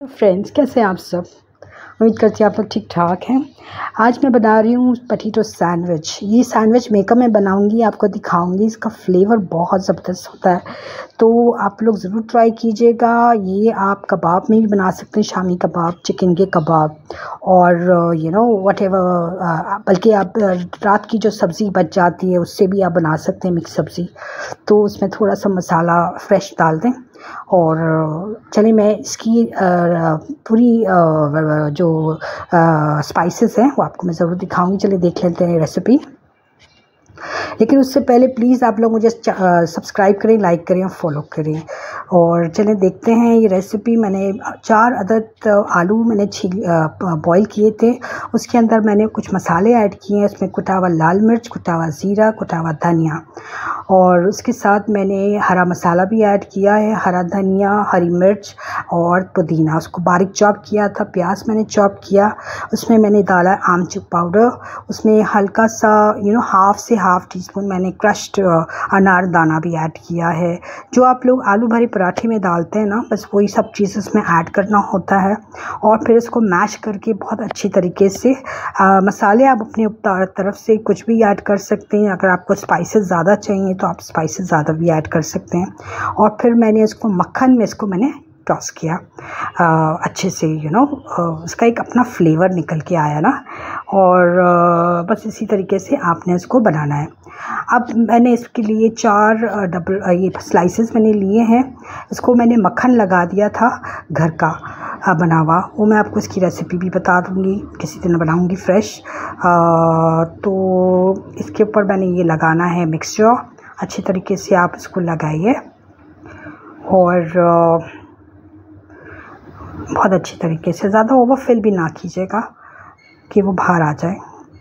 Friends, कैसे हैं आप सब। उम्मीद करती हूँ आप लोग ठीक ठाक हैं। आज मैं बना रही हूँ पटीटो सैंडविच। ये सैंडविच मेकअप में बनाऊंगी, आपको दिखाऊंगी। इसका फ्लेवर बहुत ज़बरदस्त होता है, तो आप लोग ज़रूर ट्राई कीजिएगा। ये आप कबाब में भी बना सकते हैं, शामी कबाब, चिकन के कबाब, और व्हाटएवर। बल्कि आप रात की जो सब्ज़ी बच जाती है उससे भी आप बना सकते हैं मिक्स सब्ज़ी। तो उसमें थोड़ा सा मसाला फ्रेश डाल दें। और चलिए मैं इसकी पूरी जो स्पाइसेस हैं वो आपको मैं ज़रूर दिखाऊंगी। चलिए देख लेते हैं रेसिपी। लेकिन उससे पहले प्लीज़ आप लोग मुझे सब्सक्राइब करें, लाइक करें और फॉलो करें। और चलें देखते हैं ये रेसिपी। मैंने 4 अदद आलू मैंने बॉईल किए थे। उसके अंदर मैंने कुछ मसाले ऐड किए हैं। उसमें कुटा हुआ लाल मिर्च, कुटा हुआ ज़ीरा, कुटा हुआ धनिया, और उसके साथ मैंने हरा मसाला भी ऐड किया है, हरा धनिया, हरी मिर्च और पुदीना। उसको बारीक चॉप किया था। प्याज मैंने चॉप किया। उसमें मैंने डाला आमचूर पाउडर। उसमें हल्का सा हाफ़ से हाफ़ टी स्पून मैंने क्रश्ड अनारदाना भी ऐड किया है। जो आप लोग आलू भरे पराठे में डालते हैं ना, बस वही सब चीज़ उसमें ऐड करना होता है। और फिर इसको मैश करके बहुत अच्छी तरीके से मसाले आप अपने तरफ से कुछ भी ऐड कर सकते हैं। अगर आपको स्पाइसेस ज़्यादा चाहिए तो आप स्पाइसेस ज़्यादा भी ऐड कर सकते हैं। और फिर मैंने इसको मक्खन में मैंने टॉस किया अच्छे से। उसका एक अपना फ्लेवर निकल के आया ना। और बस इसी तरीके से आपने इसको बनाना है। अब मैंने इसके लिए 4 ये स्लाइसेस मैंने लिए हैं। इसको मैंने मक्खन लगा दिया था घर का बना हुआ। वो मैं आपको इसकी रेसिपी भी बता दूँगी, किसी दिन बनाऊँगी फ्रेश। तो इसके ऊपर मैंने ये लगाना है मिक्सचर। अच्छी तरीके से आप इसको लगाइए और बहुत अच्छी तरीके से, ज़्यादा ओवरफिल भी ना कीजिएगा कि वो बाहर आ जाए।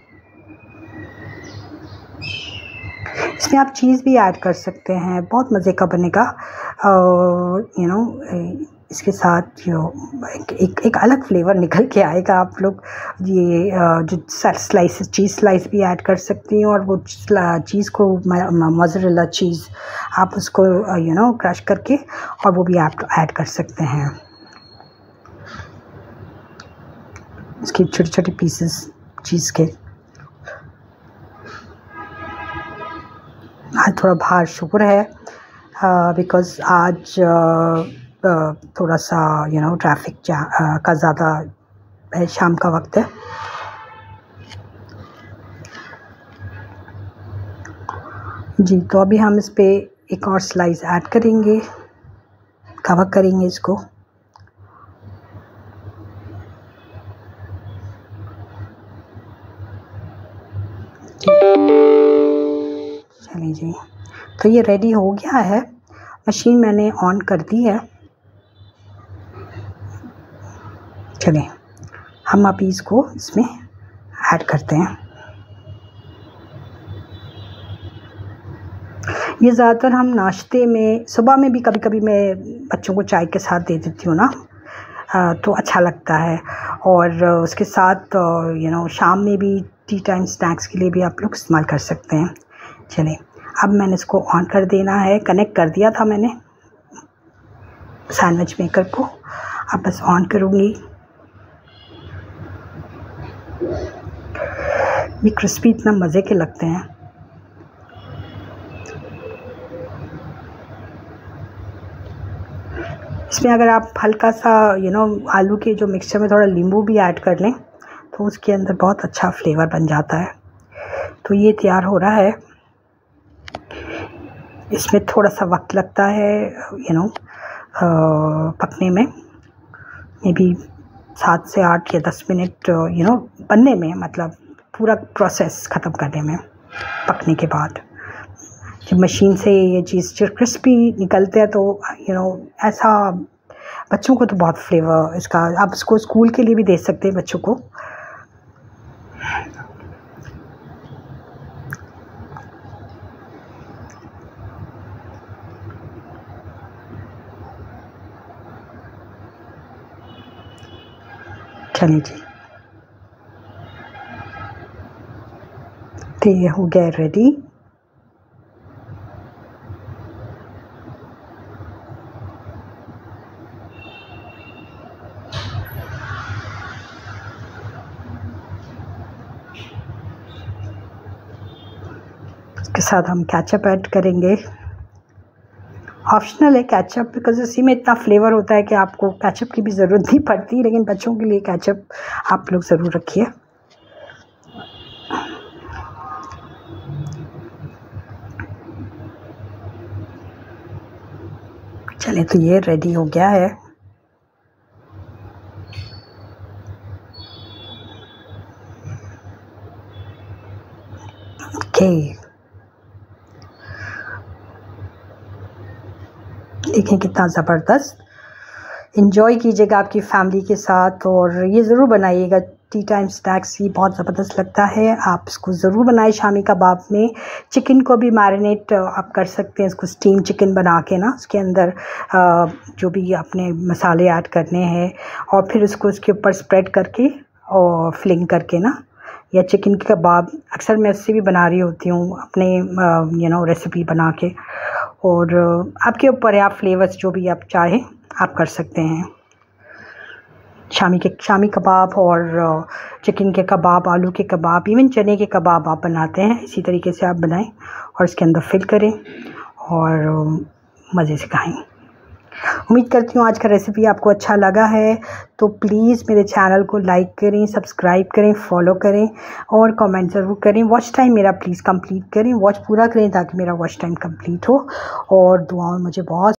इसमें आप चीज़ भी ऐड कर सकते हैं, बहुत मज़े का बनेगा। इसके साथ एक अलग फ्लेवर निकल के आएगा। आप लोग ये जो चीज़ स्लाइस भी ऐड कर सकती हैं। और वो चीज़ को मोज़रेला चीज़ आप उसको क्रश करके और वो भी आप ऐड कर सकते हैं। इसकी छोटे छोटे पीसेस चीज़ के। आज थोड़ा बाहर शुक्र है बिकॉज़ आज थोड़ा सा ट्रैफिक का ज़्यादा है, शाम का वक्त है। जी, तो अभी हम इस पे एक और स्लाइस ऐड करेंगे, कवर करेंगे इसको। चलिए जी, तो ये रेडी हो गया है। मशीन मैंने ऑन कर दी है। चलिए हम अभी इसको इसमें ऐड करते हैं। ये ज़्यादातर हम नाश्ते में, सुबह में भी कभी कभी मैं बच्चों को चाय के साथ दे देती हूँ ना, तो अच्छा लगता है। और उसके साथ शाम में भी टी टाइम स्नैक्स के लिए भी आप लोग इस्तेमाल कर सकते हैं। चलिए अब मैंने इसको ऑन कर देना है। कनेक्ट कर दिया था मैंने सैंडविच मेकर को। अब बस ऑन करूँगी। ये क्रिस्पी इतना मज़े के लगते हैं। इसमें अगर आप हल्का सा आलू के जो मिक्सचर में थोड़ा नींबू भी ऐड कर लें तो उसके अंदर बहुत अच्छा फ्लेवर बन जाता है। तो ये तैयार हो रहा है। इसमें थोड़ा सा वक्त लगता है पकने में, मे बी 7 से 8 या 10 मिनट बनने में, मतलब पूरा प्रोसेस ख़त्म करने में। पकने के बाद जब मशीन से ये चीज़ जो क्रिस्पी निकलते हैं तो ऐसा बच्चों को तो बहुत फ्लेवर इसका। आप इसको स्कूल के लिए भी दे सकते हैं बच्चों को। चलिए जी, तो ये हो गया रेडी। इसके साथ हम केचप ऐड करेंगे। ऑप्शनल है केचप, बिकॉज इसी में इतना फ्लेवर होता है कि आपको केचप की भी ज़रूरत नहीं पड़ती, लेकिन बच्चों के लिए केचप आप लोग ज़रूर रखिए। चलिए, तो ये रेडी हो गया है। ओके, देखें कितना ज़बरदस्त। इन्जॉय कीजिएगा आपकी फैमिली के साथ, और ये ज़रूर बनाइएगा। टी टाइम स्नैक्स ये बहुत ज़बरदस्त लगता है। आप इसको ज़रूर बनाएं शामी कबाब में। चिकन को भी मैरिनेट आप कर सकते हैं, इसको स्टीम चिकन बना के ना, उसके अंदर जो भी आपने मसाले ऐड करने हैं, और फिर उसको उसके ऊपर स्प्रेड करके और फिलिंग करके ना, या चिकन के कबाब अक्सर मैं उससे भी बना रही होती हूँ अपने रेसिपी बना के। और आपके ऊपर है, आप फ्लेवर्स जो भी आप चाहें आप कर सकते हैं। शामी कबाब और चिकन के कबाब, आलू के कबाब, इवन चने के कबाब आप बनाते हैं, इसी तरीके से आप बनाएं और इसके अंदर फिल करें और मज़े से खाएं। उम्मीद करती हूँ आज का रेसिपी आपको अच्छा लगा है, तो प्लीज़ मेरे चैनल को लाइक करें, सब्सक्राइब करें, फॉलो करें और कमेंट ज़रूर करें। वॉच टाइम मेरा प्लीज़ कंप्लीट करें, वॉच पूरा करें ताकि मेरा वॉच टाइम कंप्लीट हो, और दुआओं में मुझे बहुत